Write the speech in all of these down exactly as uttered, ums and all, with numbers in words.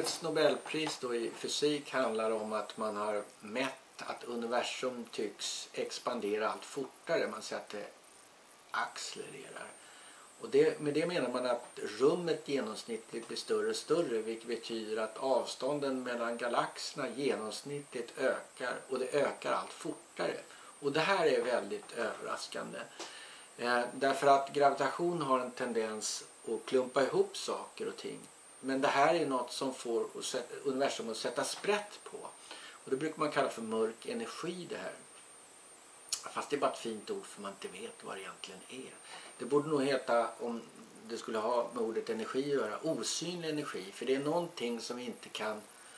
årets Nobelpris då i fysik handlar om att man har mätt att universum tycks expandera allt fortare. Man säger att det accelererar. Och det, med det menar man att rummet genomsnittligt blir större och större, vilket betyder att avstånden mellan galaxerna genomsnittligt ökar, och det ökar allt fortare. Och det här är väldigt överraskande. Eh, därför att gravitation har en tendens att klumpa ihop saker och ting. Men det här är något som får universum att sätta sprätt på. Och det brukar man kalla för mörk energi det här. Fast det är bara ett fint ord för man inte vet vad det egentligen är. Det borde nog heta, om det skulle ha med ordet energi att göra, osynlig energi. För det är någonting som vi inte kan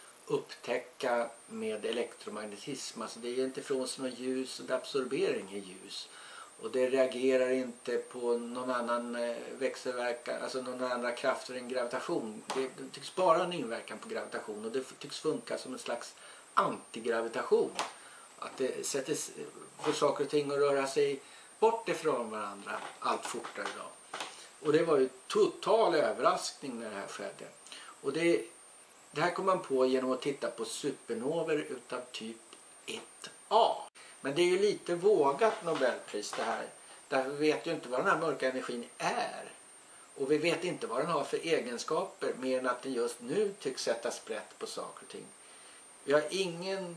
upptäcka med elektromagnetism. Alltså det är inte från sig något ljus, och det absorbering i ljus. Och det reagerar inte på någon annan växelverkan, alltså någon annan krafter än gravitation. Det, det tycks bara ha en inverkan på gravitation, och det tycks funka som en slags antigravitation. Att det sätter, får saker och ting att röra sig bort ifrån varandra allt fortare idag. Och det var ju total överraskning när det här skedde. Och det, det här kom man på genom att titta på supernover utav typ ett A. Men det är ju lite vågat Nobelpris det här. Därför vi vet ju inte vad den här mörka energin är. Och vi vet inte vad den har för egenskaper, mer än att den just nu tycks sätta sprätt på saker och ting. Vi har ingen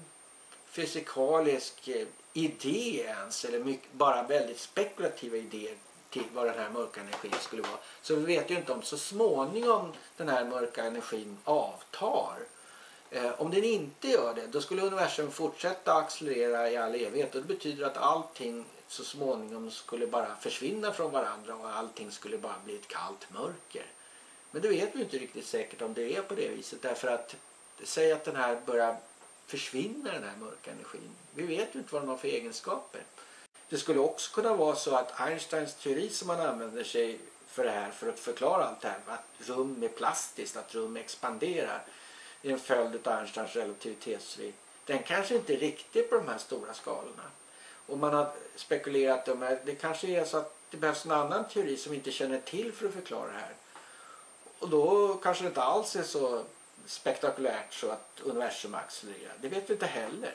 fysikalisk idé ens, eller mycket, bara väldigt spekulativa idéer till vad den här mörka energin skulle vara. Så vi vet ju inte om så småningom den här mörka energin avtar. Eh, om den inte gör det, då skulle universum fortsätta accelerera i all evighet, och det betyder att allting så småningom skulle bara försvinna från varandra, och allting skulle bara bli ett kallt mörker. Men det vet vi inte riktigt säkert om det är på det viset, därför att säg att den här börjar försvinna, den här mörka energin. Vi vet ju inte vad den har för egenskaper. Det skulle också kunna vara så att Einsteins teori som man använder sig för det här, för att förklara allt det här, att rum är plastiskt, att rum expanderar, är en följd av Einsteins relativitetsteori. Den kanske inte är riktig på de här stora skalorna. Och man har spekulerat om att det kanske är så att det behövs en annan teori som vi inte känner till för att förklara det här. Och då kanske det inte alls är så spektakulärt så att universum accelererar. Det vet vi inte heller.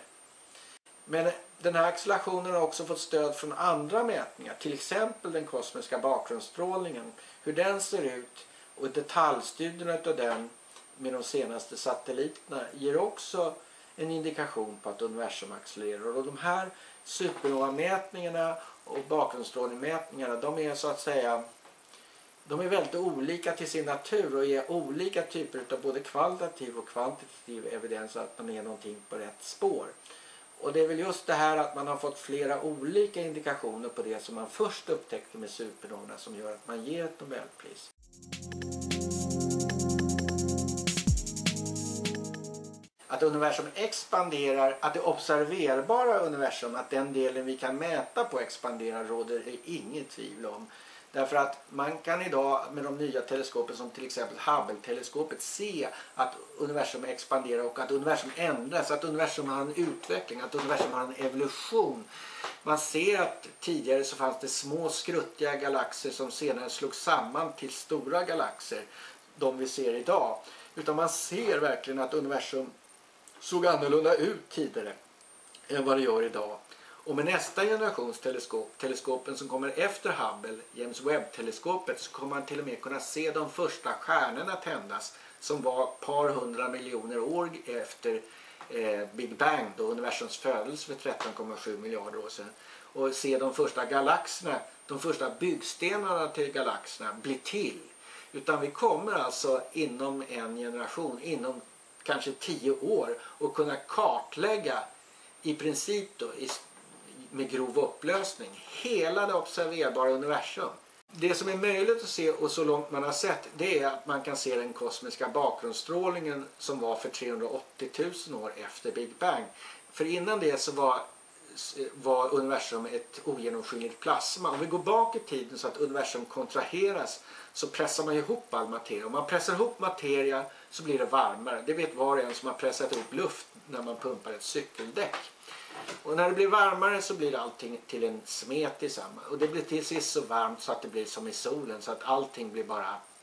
Men den här accelerationen har också fått stöd från andra mätningar. Till exempel den kosmiska bakgrundsstrålningen. Hur den ser ut och detaljstudierna av den med de senaste satelliterna ger också en indikation på att universum accelererar. Och de här supernova-mätningarna och bakgrundsstrålningsmätningarna, de är så att säga, de är väldigt olika till sin natur och ger olika typer av både kvalitativ och kvantitativ evidens att de är någonting på rätt spår. Och det är väl just det här att man har fått flera olika indikationer på det som man först upptäckte med supernovorna som gör att man ger ett Nobelpris. Att universum expanderar, att det observerbara universum, att den delen vi kan mäta på expanderar, råder det inget tvivel om. Därför att man kan idag med de nya teleskopen som till exempel Hubble-teleskopet se att universum expanderar och att universum ändras, att universum har en utveckling, att universum har en evolution. Man ser att tidigare så fanns det små skruttiga galaxer som senare slogs samman till stora galaxer, de vi ser idag. Utan man ser verkligen att universum såg annorlunda ut tidigare än vad det gör idag. Och med nästa generations teleskop, teleskopen som kommer efter Hubble, James Webb-teleskopet, så kommer man till och med kunna se de första stjärnorna tändas som var ett par hundra miljoner år efter eh, Big Bang, då universums födelse för tretton komma sju miljarder år sedan. Och se de första galaxerna, de första byggstenarna till galaxerna bli till. Utan vi kommer alltså inom en generation, inom kanske tio år, och kunna kartlägga i princip då, i, med grov upplösning, hela det observerbara universum. Det som är möjligt att se, och så långt man har sett, det är att man kan se den kosmiska bakgrundsstrålningen som var för trehundraåttio tusen år efter Big Bang. För innan det så var, var universum ett ogenomskinligt plasma. Om vi går bak i tiden så att universum kontraheras, så pressar man ihop all materia. Om man pressar ihop materia så blir det varmare. Det vet var och en som har pressat ihop luft när man pumpar ett cykeldäck. Och när det blir varmare så blir allting till en smet tillsammans. Och det blir till sist så varmt så att det blir som i solen, så att allting blir bara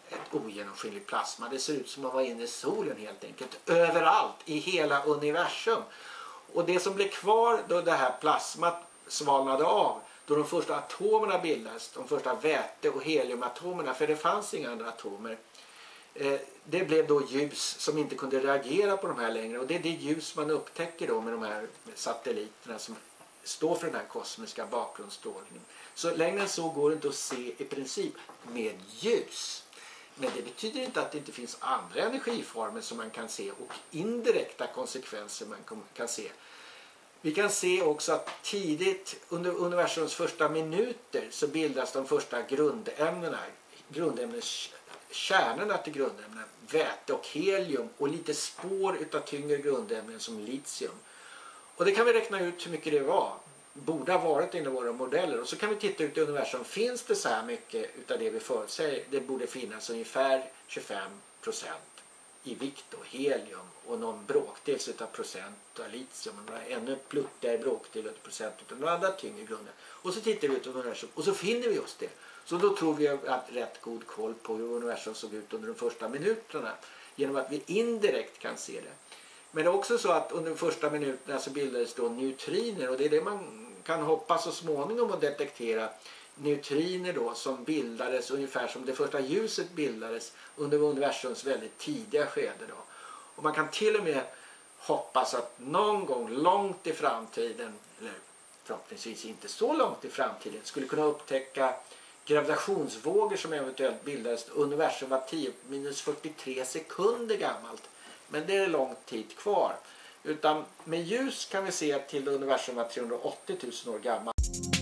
ett ogenomskinligt plasma. Det ser ut som att vara inne i solen helt enkelt. Överallt i hela universum. Och det som blev kvar då det här plasmat svalnade av, då de första atomerna bildades, de första väte- och heliumatomerna, för det fanns inga andra atomer. Eh, det blev då ljus som inte kunde reagera på de här längre. Och det är det ljus man upptäcker då med de här satelliterna som står för den här kosmiska bakgrundsstrålningen. Så längre än så går det inte att se i princip med ljus. Men det betyder inte att det inte finns andra energiformer som man kan se och indirekta konsekvenser man kan se. Vi kan se också att tidigt under universums första minuter så bildas de första grundämnena. Grundämnes kärnorna till grundämnen, väte och helium och lite spår utav tyngre grundämnen som litium. Och det kan vi räkna ut hur mycket det var. Borde ha varit inom våra modeller. Och så kan vi titta ut i universum. Finns det så här mycket utav det vi förutsäger? Det borde finnas ungefär tjugofem procent i vikt och helium. Och någon bråkdels utav procent av litium. Och ännu pluttigare bråkdel utav procent utav några andra tyngre grunder. Och så tittar vi ut i universum. Och så finner vi just det. Så då tror vi att rätt god koll på hur universum såg ut under de första minuterna. Genom att vi indirekt kan se det. Men det är också så att under de första minuterna så bildades då neutriner. Och det är det man kan hoppas så småningom att detektera. Neutriner då som bildades ungefär som det första ljuset bildades under universums väldigt tidiga skede då. Och man kan till och med hoppas att någon gång långt i framtiden, eller förhoppningsvis inte så långt i framtiden, skulle kunna upptäcka gravitationsvågor som eventuellt bildades. Universum var tio minus fyrtiotre sekunder gammalt. Men det är lång tid kvar. Utan med ljus kan vi se till universum var trehundraåttio tusen år gammalt.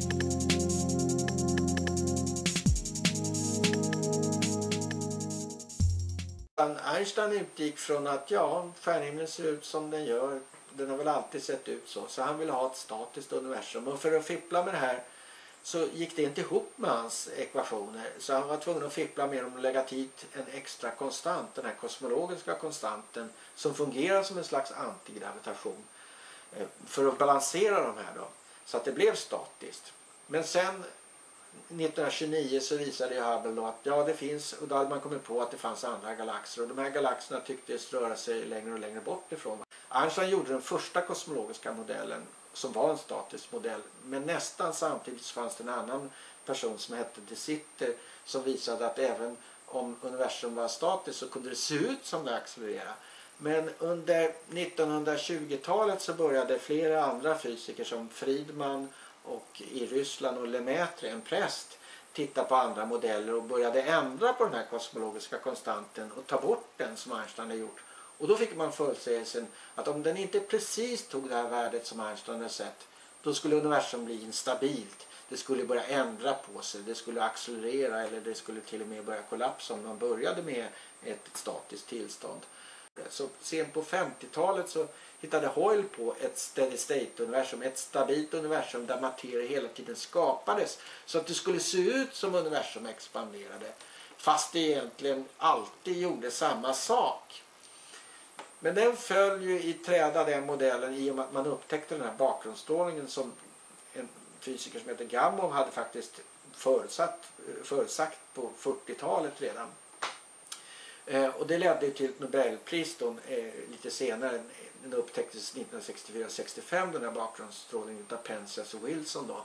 Einstein utgick från att ja, stjärnhimlen ser ut som den gör. Den har väl alltid sett ut så. Så han ville ha ett statiskt universum. Och för att fippla med det här så gick det inte ihop med hans ekvationer. Så han var tvungen att fippla med dem och lägga dit en extra konstant. Den här kosmologiska konstanten som fungerar som en slags antigravitation. För att balansera de här då. Så att det blev statiskt. Men sen nittonhundratjugonio så visade Hubble då att ja, det finns, och då hade man kommit på att det fanns andra galaxer. Och de här galaxerna tycktes röra sig längre och längre bort ifrån. Einstein gjorde den första kosmologiska modellen som var en statisk modell. Men nästan samtidigt fanns det en annan person som hette De Sitter som visade att även om universum var statiskt så kunde det se ut som det accelererade. Men under nittonhundratjugotalet så började flera andra fysiker som Friedman och i Ryssland och Lemaitre, en präst, titta på andra modeller och började ändra på den här kosmologiska konstanten och ta bort den som Einstein hade gjort. Och då fick man förutsägelsen att om den inte precis tog det här värdet som Einstein hade sett, då skulle universum bli instabilt. Det skulle börja ändra på sig, det skulle accelerera eller det skulle till och med börja kollapsa om man började med ett statiskt tillstånd. Så sent på femtiotalet så hittade Hoyle på ett steady state-universum, ett stabilt universum där materia hela tiden skapades så att det skulle se ut som universum expanderade. Fast det egentligen alltid gjorde samma sak. Men den föll ju i träda, den modellen, i och med att man upptäckte den här bakgrundsstrålningen som en fysiker som heter Gamow hade faktiskt förutsatt, förutsagt på fyrtiotalet redan. Eh, och det ledde till ett Nobelpris då, eh, lite senare. Den upptäcktes nittonhundrasextiofyra sextiofem, den här bakgrundsstrålningen av Penzias och Wilson då.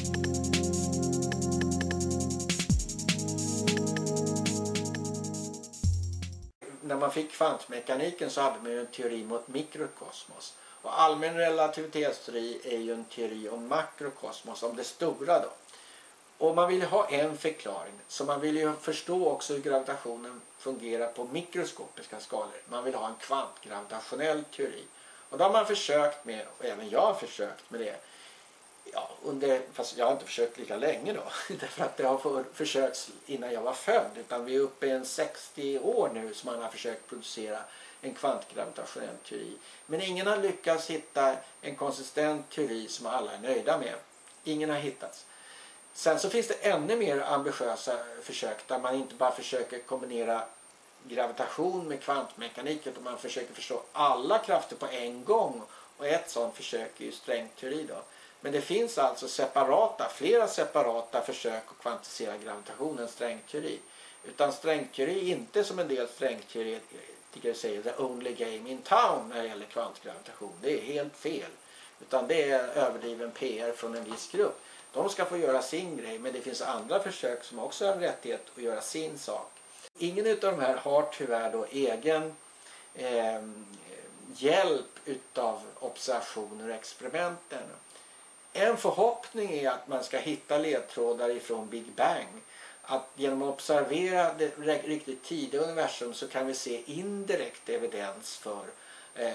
När man fick kvantmekaniken så hade man ju en teori mot mikrokosmos. Och allmän relativitetsteori är ju en teori om makrokosmos, om det stora då. Och man vill ha en förklaring. Så man vill ju förstå också hur gravitationen fungerar på mikroskopiska skalor. Man vill ha en kvantgravitationell teori. Och då har man försökt med, och även jag har försökt med det. Ja, under, fast jag har inte försökt lika länge då. Därför att det har för, försökts innan jag var född. Utan vi är uppe i en sextio år nu som man har försökt producera en kvantgravitationell teori. Men ingen har lyckats hitta en konsistent teori som alla är nöjda med. Ingen har hittats. Sen så finns det ännu mer ambitiösa försök där man inte bara försöker kombinera gravitation med kvantmekanik utan man försöker förstå alla krafter på en gång. Och ett sådant försök är ju strängteori då. Men det finns alltså separata, flera separata försök att kvantisera gravitationen, strängteori. Utan strängteori är inte som en del strängteoretiker säger the only game in town när det gäller kvantgravitation. Det är helt fel. Utan det är överdriven P R från en viss grupp. De ska få göra sin grej, men det finns andra försök som också har rättighet att göra sin sak. Ingen av de här har tyvärr då egen eh, hjälp utav observationer och experimenten. En förhoppning är att man ska hitta ledtrådar ifrån Big Bang. Att genom att observera det riktigt tidiga universum så kan vi se indirekt evidens för eh,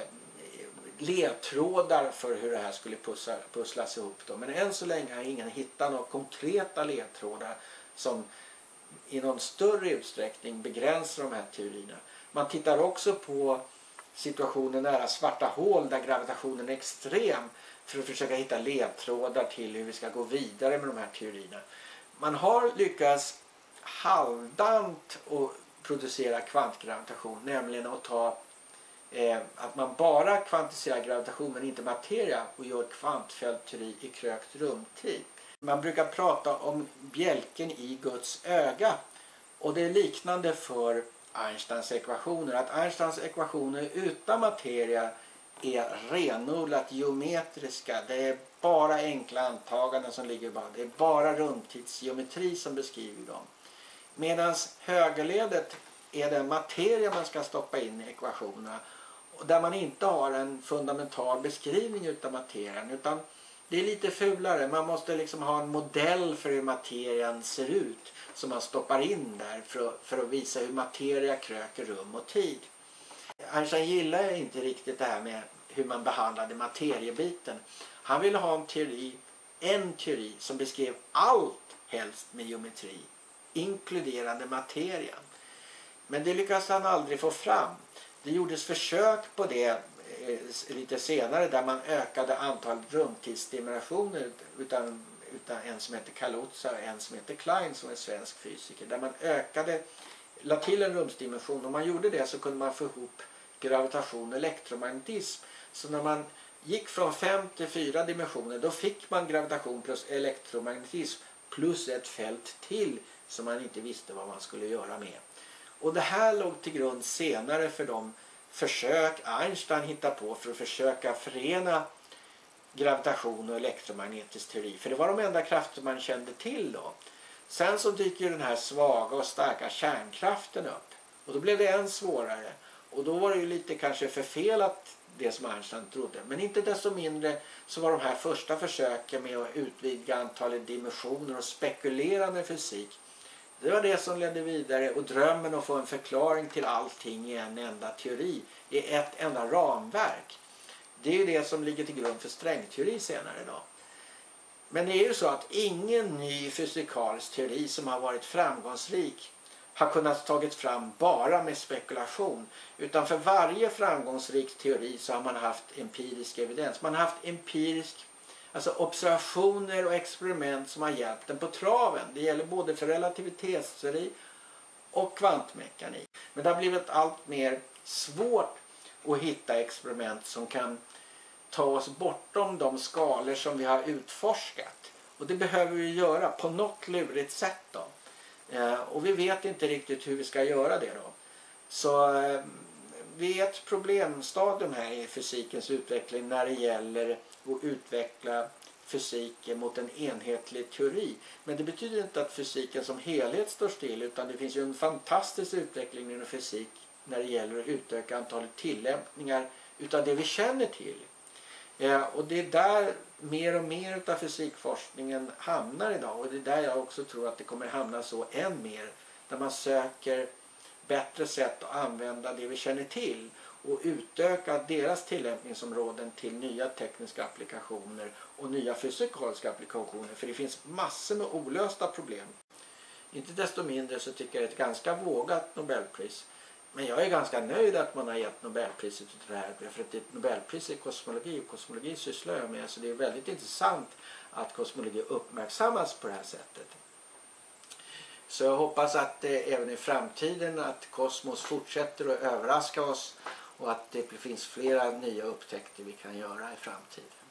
ledtrådar för hur det här skulle pussla, pusslas ihop. Då. Men än så länge har ingen hittat några konkreta ledtrådar som i någon större utsträckning begränsar de här teorierna. Man tittar också på situationen nära svarta hål där gravitationen är extrem för att försöka hitta ledtrådar till hur vi ska gå vidare med de här teorierna. Man har lyckats halvdant att producera kvantgravitation, nämligen att ta eh, att man bara kvantiserar gravitation men inte materia och gör kvantfältteori i krökt rumtid. Man brukar prata om bjälken i Guds öga och det är liknande för Einsteins ekvationer. Att Einsteins ekvationer utan materia är renodlat geometriska. Det är bara enkla antaganden som ligger bakom. Det är bara rumtidsgeometri som beskriver dem. Medan högerledet är den materia man ska stoppa in i ekvationerna. Där man inte har en fundamental beskrivning utav materien. Utan det är lite fulare. Man måste liksom ha en modell för hur materien ser ut. Som man stoppar in där för att, för att visa hur materia kröker rum och tid. Einstein gillar inte riktigt det här med hur man behandlade materiebiten. Han ville ha en teori, en teori som beskrev allt helst med geometri, inkluderande materian. Men det lyckades han aldrig få fram. Det gjordes försök på det eh, lite senare där man ökade antalet rumtidsdimensioner utan, utan en som heter Kaluza och en som heter Klein som är svensk fysiker. Där man ökade, la till en rumsdimension. Om man gjorde det så kunde man få ihop gravitation och elektromagnetism. Så när man gick från fem till fyra dimensioner då fick man gravitation plus elektromagnetism plus ett fält till som man inte visste vad man skulle göra med. Och det här låg till grund senare för de försök Einstein hittade på för att försöka förena gravitation och elektromagnetisk teori. För det var de enda krafter man kände till då. Sen så dyker den här svaga och starka kärnkraften upp. Och då blev det än svårare. Och då var det ju lite kanske förfelat det som Einstein trodde. Men inte desto mindre så var de här första försöken med att utvidga antalet dimensioner och spekulerande fysik. Det var det som ledde vidare och drömmen att få en förklaring till allting i en enda teori. I ett enda ramverk. Det är ju det som ligger till grund för strängteori senare idag. Men det är ju så att ingen ny fysikalisk teori som har varit framgångsrik har kunnat tagits fram bara med spekulation. Utan för varje framgångsrik teori så har man haft empirisk evidens. Man har haft empirisk, alltså observationer och experiment som har hjälpt den på traven. Det gäller både för relativitetsteori och kvantmekanik. Men det har blivit allt mer svårt att hitta experiment som kan ta oss bortom de skalor som vi har utforskat. Och det behöver vi göra på något lurigt sätt då. Eh, och vi vet inte riktigt hur vi ska göra det då. Så eh, vi är ett problemstadium här i fysikens utveckling när det gäller att utveckla fysiken mot en enhetlig teori. Men det betyder inte att fysiken som helhet står still, utan det finns ju en fantastisk utveckling inom fysik när det gäller att utöka antalet tillämpningar utav det vi känner till. Eh, och det är där mer och mer av fysikforskningen hamnar idag, och det är där jag också tror att det kommer hamna så än mer, där man söker bättre sätt att använda det vi känner till och utöka deras tillämpningsområden till nya tekniska applikationer och nya fysikaliska applikationer, för det finns massor med olösta problem. Inte desto mindre så tycker jag det är ett ganska vågat Nobelpris. Men jag är ganska nöjd att man har gett Nobelpriset till det här, för att det är ett Nobelpris i kosmologi, och kosmologi sysslar jag med, så det är väldigt intressant att kosmologi uppmärksammas på det här sättet. Så jag hoppas att eh, även i framtiden att kosmos fortsätter att överraska oss och att det finns flera nya upptäckter vi kan göra i framtiden.